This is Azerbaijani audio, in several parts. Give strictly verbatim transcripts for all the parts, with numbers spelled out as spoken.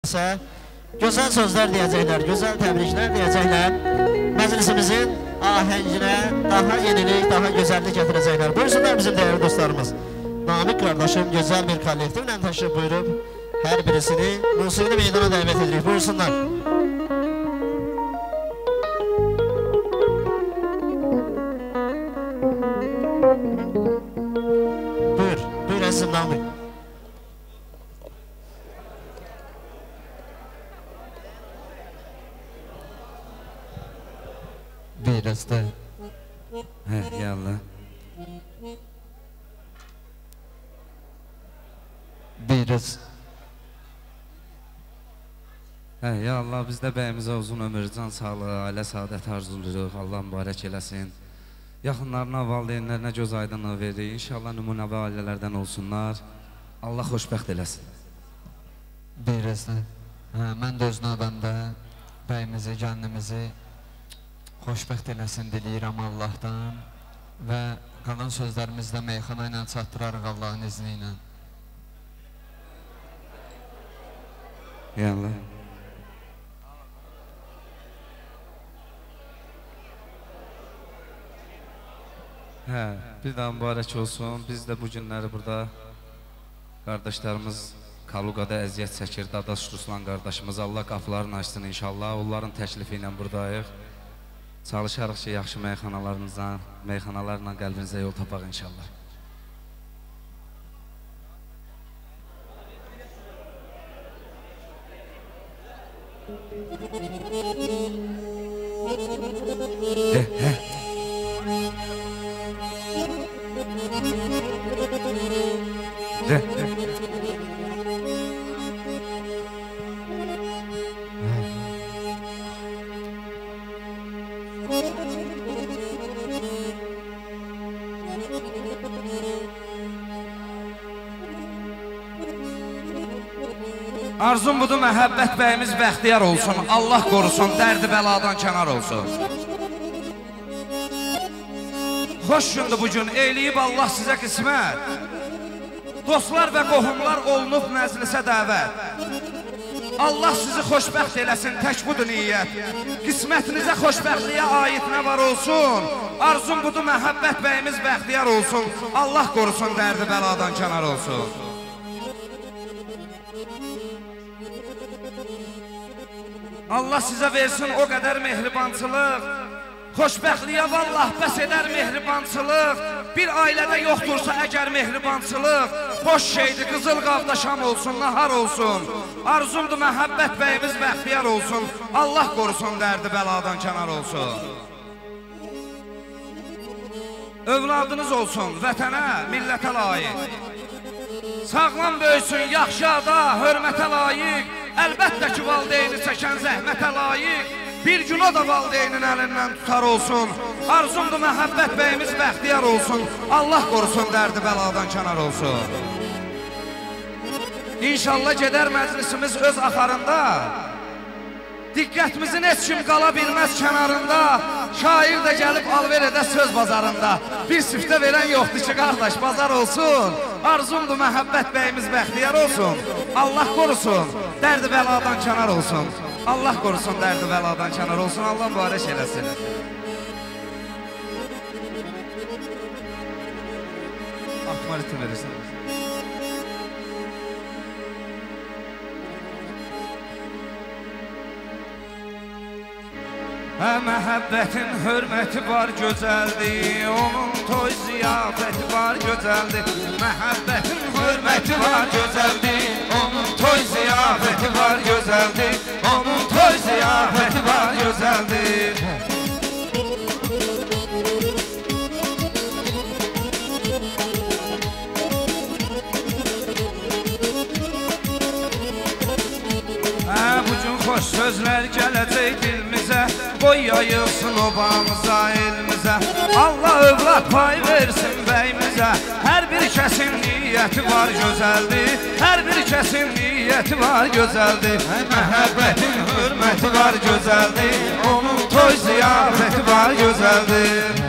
Gözəl sözlər deyəcəklər, gözəl təbriklər deyəcəklər. Məclisimizin ahənginə daha yenilik, daha gözəllik gətirəcəklər. Buyursunlar bizim dəyərli dostlarımız. Namik qardaşım gözəl bir kollektivlə təşrif buyurub, hər birisini musiqili meydana dəvət edirik. Buyursunlar. Buyur, buyur əzizim Namik. Biraz da heh yallah biraz heh ya Allah biz də bəyimizə uzun ömür, can sağlığı, ailə saadət arzuluruq. Allah mübarək eləsin. Yaxınlarına, valideynlərinə göz aydınlığı verir. İnşallah nümunəvi ailələrdən olsunlar. Allah xoşbəxt eləsin. Biraz da hə, mən də öz növbəmdə bəyimizi, gəlinimizi xoşbəxt eləsin diləyirəm Allahdan və qalan sözlərimizi də meyxana ilə çatdırarıq Allahın izni ilə. Yallah. Hə, bir daha mübarək olsun. Biz də bu günləri burada qardaşlarımız Kaluqada əziyyət çəkir. Dadaş Ruslan qardaşımız Allah qapılarını açsın inşallah. Onların təklifi ilə buradayıq. Çalışarıq ki, yaxşı meyxanalarınızla, meyxanalarla qəlbinizə yol tapaq inşallah. De, he. De, he. Arzum budur, məhəbbət bəyimiz bəxtiyar olsun, Allah qorusun, dərdi bəladan kənar olsun. Xoş gündür bugün, eyləyib Allah sizə qismət. Dostlar və qohumlar olunub məclisə dəvət. Allah sizi xoşbəxt eləsin, tək budur niyyət. Qismətinizə xoşbəxtliyə aid nə var olsun. Arzum budur, məhəbbət bəyimiz bəxtiyar olsun, Allah qorusun, dərdi bəladan kənar olsun. Allah sizə versin o qədər mehribançılıq, xoşbəxtliyə vallah bəs edər mehribançılıq. Bir ailədə yoxdursa əgər mehribançılıq, xoş şeydir, qızıl qavda şam olsun, nahar olsun. Arzumdur, məhəbbət bəyimiz bəxtiyar olsun, Allah qorusun, dərdi bəladan kənar olsun. Övladınız olsun, vətənə, millətə layiq. Sağlam böyüsün, yaxşı ada, hörmətə layiq. Əlbəttə ki, valideyni çəkən zəhmətə layiq. Bir gün o da valideynin əlindən tutar olsun. Arzumdur, məhəbbət bəyimiz bəxtiyar olsun, Allah qorusun, dərdi bəladan kənar olsun. İnşallah gedər məclisimiz öz axarında, diqqətimizin heç kim qala bilməz kənarında. Şair də gəlib alver edə söz bazarında. Bir siftə verən yoxdur ki, qardaş, bazar olsun. Arzumdur, məhəbbət bəyimiz bəxtiyar olsun, Allah qorusun, dərdi bəladan kənar olsun. Allah qorusun, dərdi bəladan kənar olsun, Allah mübarək eləsin. Atma ritim verirsən. Hə, məhəbbətin hörməti var, gözəldir, onun toy ziyafəti var, gözəldir. Məhəbbətin hörməti var, gözəldir, onun toy ziyafəti var, gözəldir. Onun toy ziyafəti var, gözəldir. Hə, bugün xoş sözlər gələcək dilimizə, qoy yayılsın obamıza, elimizə. Allah övlad pay versin bəyimizə. Hər bir kəsin niyyəti var, gözəldir. Hər bir kəsin niyyəti var, gözəldir. Məhəbbətin hörməti var, gözəldir. Onun toy ziyafəti var, gözəldir.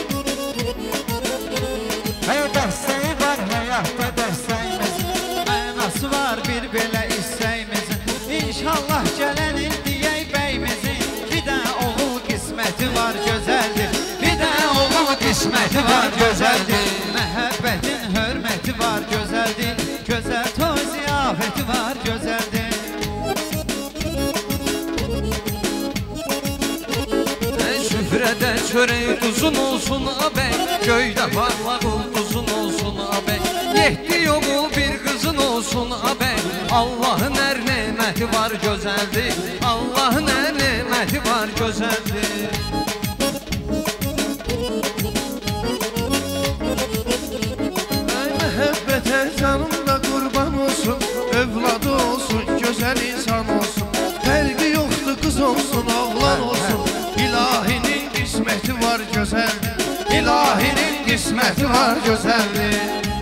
Həyat dəstəyi var, həyatda dəstəyimiz. zəhməti var, gözəldir. Məhəbbətin hörməti var, gözəldir. Gözəl toy ziyafəti var, gözəldir. Süfrədə çörək uzun olsun abəy, göydə parlaq uzun olsun abəy. Yetdi oğul bir qızın olsun abəy. Allahın ər neməti var, gözəldir. Allahın ər neməti var, gözəldir. Məhəbbətə canımda qurban olsun, övladı olsun, gözəl insan olsun. Fərqi yoxdur, qız olsun, oğlan olsun. İlahinin qisməti var, gözəldir. İlahinin qisməti var, gözəldir.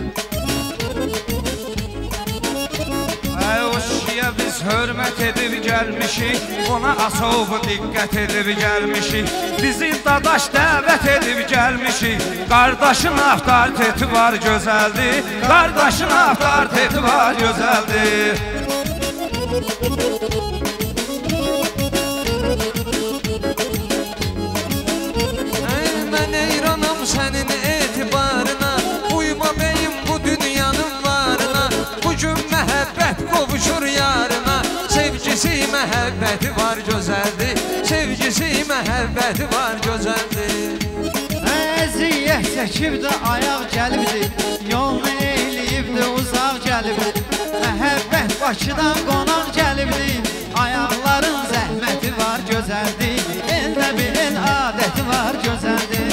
O kişiyə biz hörmət edib gəlmişik, ona asov diqqət edib gəlmişik. Bizi dadaş dəvət edib gəlmişik, qardaşın avtoriteti var, gözəldir. Qardaşın avtoriteti var, gözəldir. Mən eyranam sənin etibarına, uyma beyim bu dünyanın varına. Bugün məhəbbət qovuşur yarına, sevgisi məhəbbəti var, gözəldir. Sevgisi məhəbbəti var, gözəldir. Əziyyət çəkib də ayaq gəlibdir, yolunu eyləyib də uzaq gəlibdir. Məhəbbət Bakıdan qonaq gəlibdir, ayaqların zəhməti var, gözəldir. Eldə bir el adəti var, gözəldir.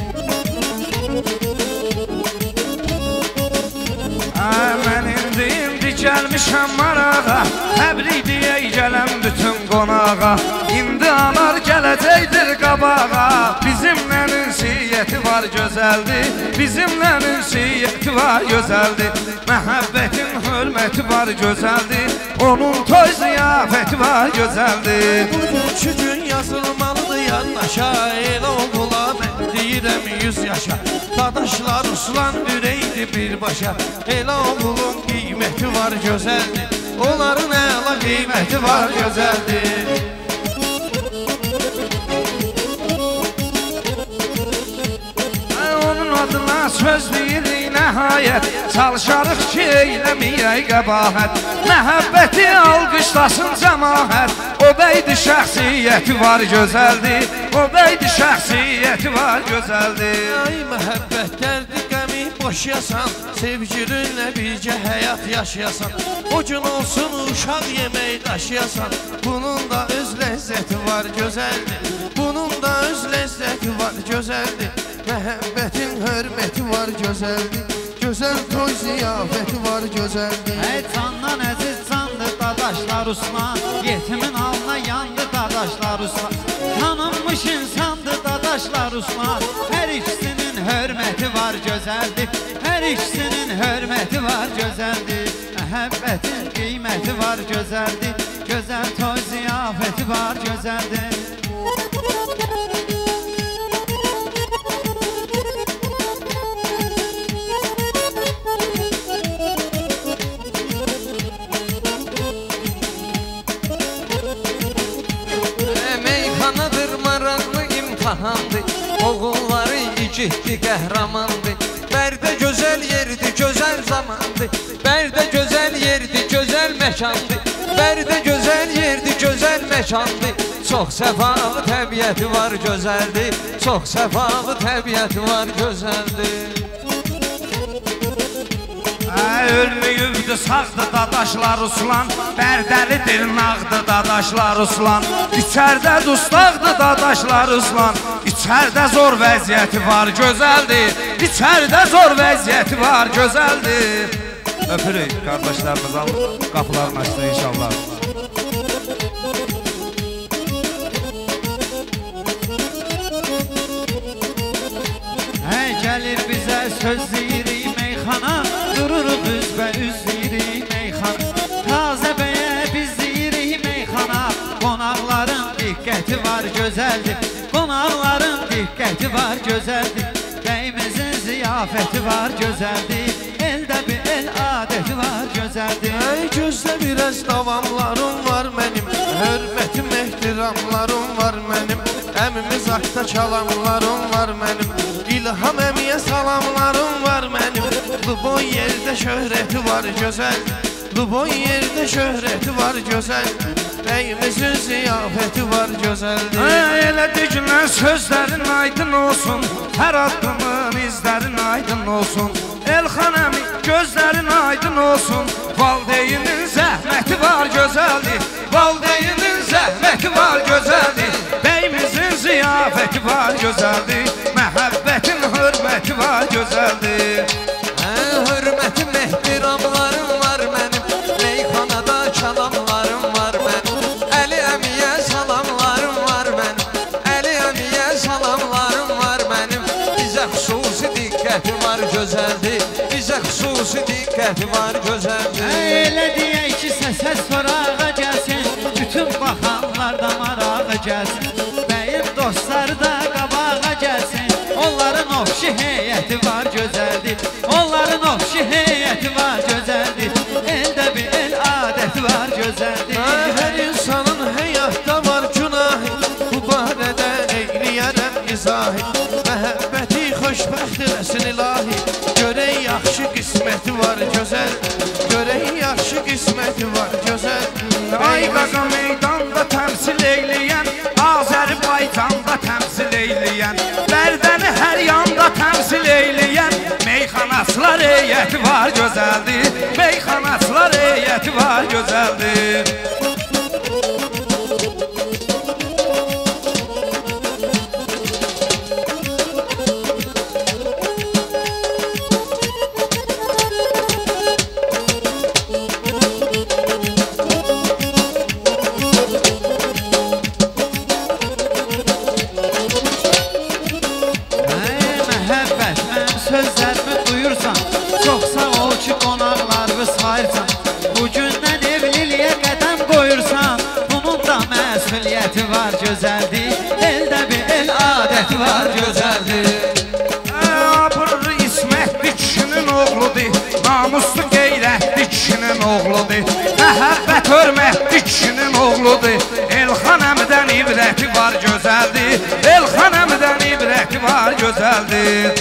Mən indi indi gəlmişəm marağa, təbrik deyək gələm bütün qonağa. İndi anar gələcəkdir qabağa, bizimlə ünsiyyəti var, gözəldir. Bizimlə ünsiyyəti var, gözəldir. Məhəbbətin hörməti var, gözəldir. Onun toy ziyafəti var, gözəldir. Bugünkü gün yazılmalıdır yaddaşa, elə oğula mən deyirəm yüz yaşa. Dadaşlar uslan ürəkdi birbaşa, elə oğulun qiyməti var, gözəldir. Onların əla qiyməti var, gözəldir. Onun adına söz deyirik nəhayət, çalışarıq ki eyləməyək qəbahət. Məhəbbəti alqışlasın cəmahət, o bəydi şəxsiyyəti var, gözəldir. O bəydi şəxsiyyəti var, gözəldir. Ay məhəbbət dərdi qəmi boşyasan, sevgilinlə bircə həyat yaşayasan. O gün olsun uşaq yemək daşıyasan, bunun da öz ləzzəti var, gözəldir. Bunun da öz ləzzəti var, gözəldir. Məhəbbətin hörməti var, gözəldir. Gözəl toy ziyafəti var, gözəldir. Ey candan əziz candır dadaşlar Usman, yetimin alına yandı dadaşlar Usman. Tanınmış insandır dadaşlar Usman, hər ikisinin hörməti var, gözəldir. Hər ikisinin hörməti var, gözəldir. Məhəbbətin qiyməti var, gözəldir. Gözəl toy ziyafəti var, gözəldir. Meyxanadır maraqlı imtahandır, oğulları igiddi qəhrəmandır. Bərdə gözəl yerdir, gözəl zamandır. Bərdə gözəl yerdir, gözəl məkandır. Bərdə gözəl yerdir, gözəl məkandır. Çox səfalı təbiəti var, gözəldir. Çox səfalı təbiəti var, gözəldir. Ölməyibdir, sağdır dadaşlar Uslan, bərdəlidir, nağdır dadaşlar Uslan. İçərdə dustaqdır dadaşlar Uslan, İçərdə zor vəziyyəti var, gözəldir. İçərdə zor vəziyyəti var, gözəldir. Öpürük qardaşlarımız, qapılarını açdı inşallah. Hey gəlir bizə söz deyirik meyxana, dururuq üzbə üz deyirik meyxana. Tazə bəyə biz deyirik meyxana, qonaqların diqqəti var, gözəldir. Qonaqların diqqəti var, gözəldir. Bəyimizin ziyafəti var, gözəldir. Eldə bir el adəti var, gözəldir. Ey gözlə biraz davamlarım var mənim, hörmətim, ehtiramlarım var mənim. Əmimiz haqqı həyatda çalanlarım var mənim, İlham əmiyə salamlarım var mənim. Luboy yerdə şöhrəti var gözəl, Luboy yerdə şöhrəti var gözəl, bəyimizin ziyafəti var gözəldir. Elə digilən sözlərin aydın olsun, hər addımın izlərin aydın olsun. Elxan əmi gözlərin aydın olsun, valideynin zəhməti var gözəldir, valideynin zəhməti var gözəldir, bəyimizin ziyafəti var gözəldir, məhəbbətin hörməti var gözəldir. Hörmətim, ehtiramlarım var mənim, meyxanada çalamlarım var mənim, Əli əmiyə salamlarım var mənim, Əli əmiyə salamlarım var mənim. Bizə xüsusi diqqəti var gözəldir, bizə xüsusi diqqəti var gözəldir. Elə deyək ki, səsə sorağa gəlsin, bütün baxanlar da marağa gəlsin, bəyim dostları da qabağa gəlsin. Onların ofşi heyəti var gözəldir, onların ofşi heyəti var gözəldir, eldə bir el adəti var gözəldir. Hər insanın həyatda var günahı, bu barədə eyləyərəm izahi. Məhəbbəti xoşbəxt eləsin ilahi, görək yaxşı qisməti var gözəl, görək yaxşı qisməti var gözəl. Ay qaqa meydanda təmsil eyləyən, Azərbaycanda təmsil eyləyən, Bərdəni hər yanda təmsil eyləyən, meyxanaçılar heyəti var gözəldir, meyxanaçılar heyəti var gözəldir. Sözlərimi duyursan, çox sağ ol ki, qonaqlarımı sayırsan, bugündən evliliyə qədəm qoyursan, bunun da məsuliyyəti var gözəldir, eldə bir el adəti var gözəldir. Abırlı İsmətli kişinin oğludur, namuslu qeyrətli kişinin oğludur, məhəbbət hörmətli kişinin oğludur, Elxan əmidən ibrəti var gözəldir, Elxan əmidən ibrəti var gözəldir.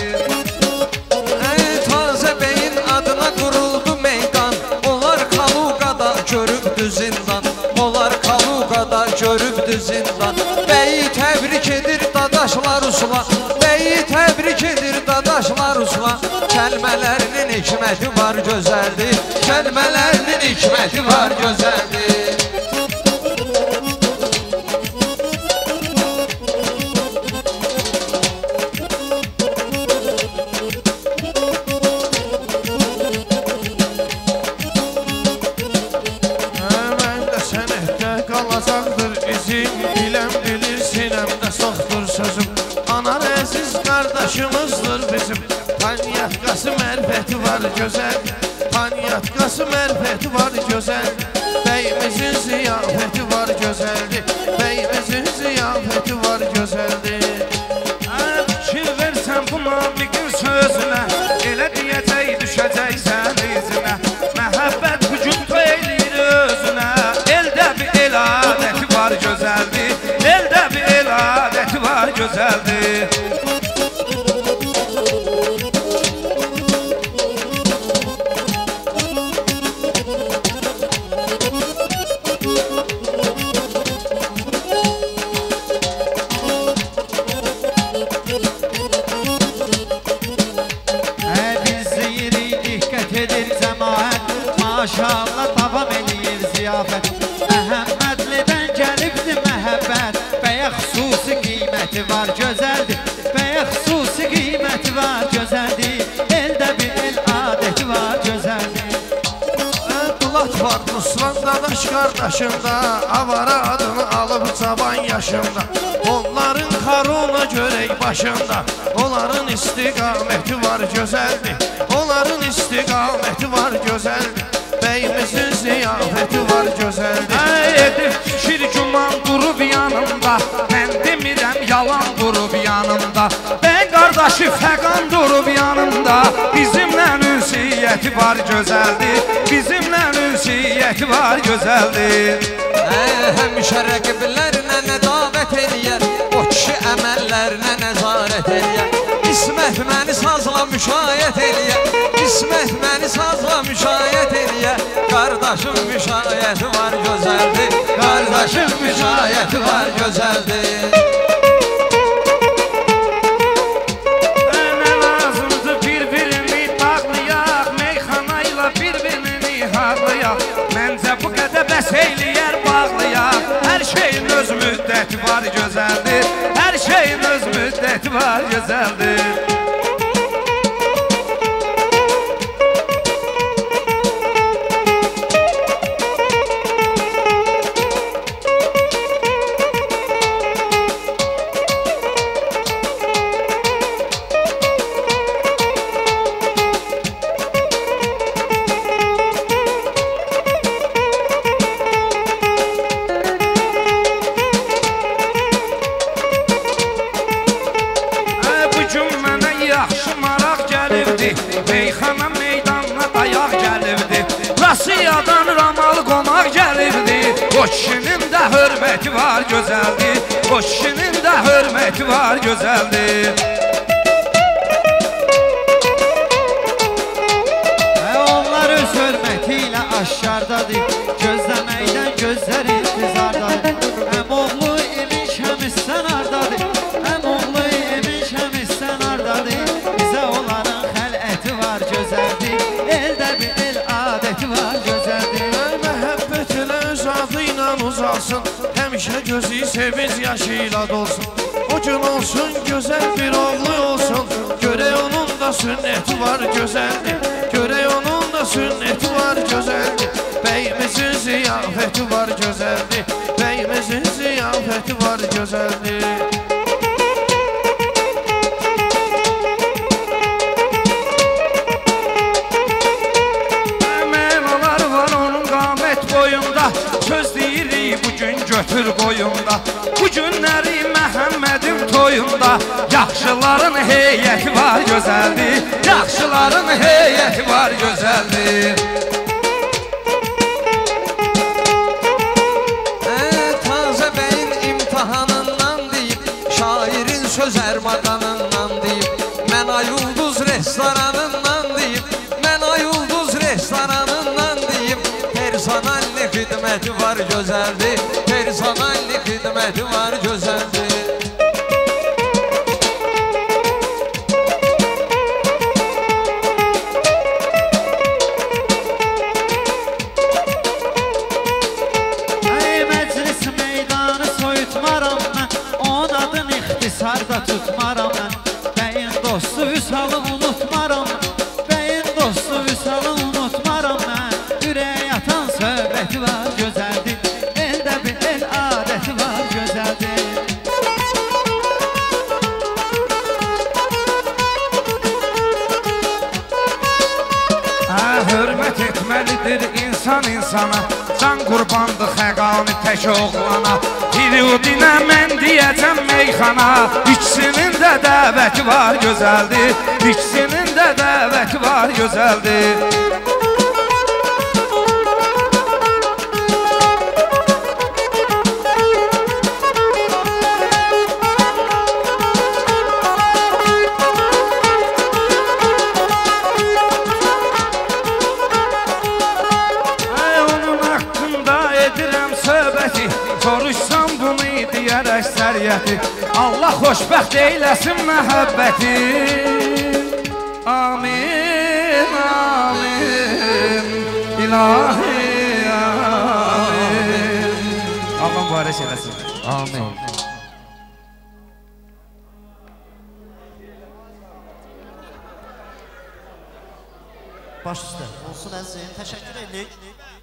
Görübdü zindan, onlar Kalugada görübdü zindan. Bəyi təbrik edir dadaşlar uslan, bəyi təbrik edir dadaşlar uslan. Kəlmələrinin hikməti var gözəldir, kəlmələrinin hikməti var gözəldir. Qardaşımızdır bizim, Panyatkası mərfəti var gözəl, Panyatkası mərfəti var gözəl, bəyimizin ziyafəti var gözəldir, bəyimizin ziyafəti var gözəldir. Fikir versən bu nabiqin sözünə, elə deyəcək düşəcəksən izinə, məhəbbət hücum eləyir özünə, eldə bir el adəti var gözəldir, eldə bir el adəti var gözəldir. Maşallah davam eləyir ziyafət, Məhəmmədlidən gəlibdir məhəbbət, bəyə xüsusi qiyməti var gözəldir, bəyə xüsusi qiyməti var gözəldir, eldə bir el adəti var gözəldir. Dulat var Ruslan dadaş qardaşında, avara adını alıb cavan yaşında, onların karuna görək başında, onların istiqaməti var gözəldir, onların istiqaməti var gözəldir, bəyimizin ziyafəti var gözəldir. Edib fikir güman durub yanımda, mən demirəm yalan durub yanımda, mən qardaşı fəqan durub yanımda, bizimlə ünsiyyəti var gözəldir, bizimlə ünsiyyəti var gözəldir. Həmişə rəqiblərinə nə davət eləyər, o kişi əməllər əllərinə nəzarət eləyə. İsmət məni sazla müşayiət eləyə. İsmət məni sazla müşayiət eləyə. Qardaşım müşayiəti var gözəldir. Qardaşım müşayiəti var gözəldir. Nə lazımdır bir-birini bağlayaq, meyxanayla bir-birini harlayaq. Məncə bu qədər bəs eyləyər bağlayaq. Hər şeyin öz müddəti var gözəldir. Hər şeyin öz müddəti var gözəldir. Meyxana meydanına ayaq gəlibdi. Rasiyadan ramal qonaq gəlibdi. O kişinin də hörməti var gözəldir. O kişinin də hörməti var gözəldir. Onlar öz hörməti ilə aşkardadır. Gözləməkdən gözlər intizardadır. Həm oğlu imiş həm sən ardadır. Həm oğlu imiş həm sən ardadır. Bizə onların xələti var gözəldir. Eldə bir el adəti var gözəldir. Məhəbbət elə öz adı ilə uzalsın. Həmişə gözü sevinç yaşı ilə dolsun. O gün olsun gözəl bir oğlu olsun. Görək onun da sünnəti var gözəldir. Görək onun da sünnəti var gözəldir. Bəyimizin ziyafəti var gözəldir. Bəyimizin ziyafəti var gözəldir. Söz deyirik bugün götür qoyunda. Bu günləri Məhəmmədim toyunda. Yaxşıların heyəti var gözəldir. Yaxşıların heyəti var gözəldir. Tazə bəyin imtihanından deyib, şairin söz ərmağanından deyib, mən Ayulduz restoranından deyib, mən Ayulduz restoranından deyib, personalli xidməti var gözəldir. Personalli xidməti var gözəldir. Ey məclis meydanı soyutmaram mən, onun adını ixtisarda tutmaram mən. Bəyin dostu Vüsalı unutmaram mən, bəyin dostu Vüsalı unutmaram mən. Ürəyə yatan söhbəti var gözəldir. Eldə bir el adəti var gözəldir. Hörmət etməlidir insan insana. Can qurbandı xəqani tək oğlana. Firudinə mən deyəcəm meyxana. İkisinin də dəvəti var gözəldir. İkisinin də dəvəti var gözəldir. Soruşsam bunu deyər əksəriyyəti. Allah xoşbəxt eyləsin məhəbbəti. Amin, amin, ilahi, amin. Allah mübarək eləsin. Amin. Baş üstə olsun əzizim, təşəkkür edirik.